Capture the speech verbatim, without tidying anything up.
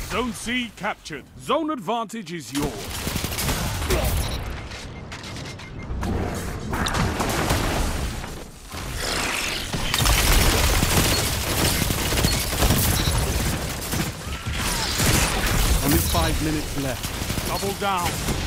Zone C captured. Zone advantage is yours. Only five minutes left. Double down.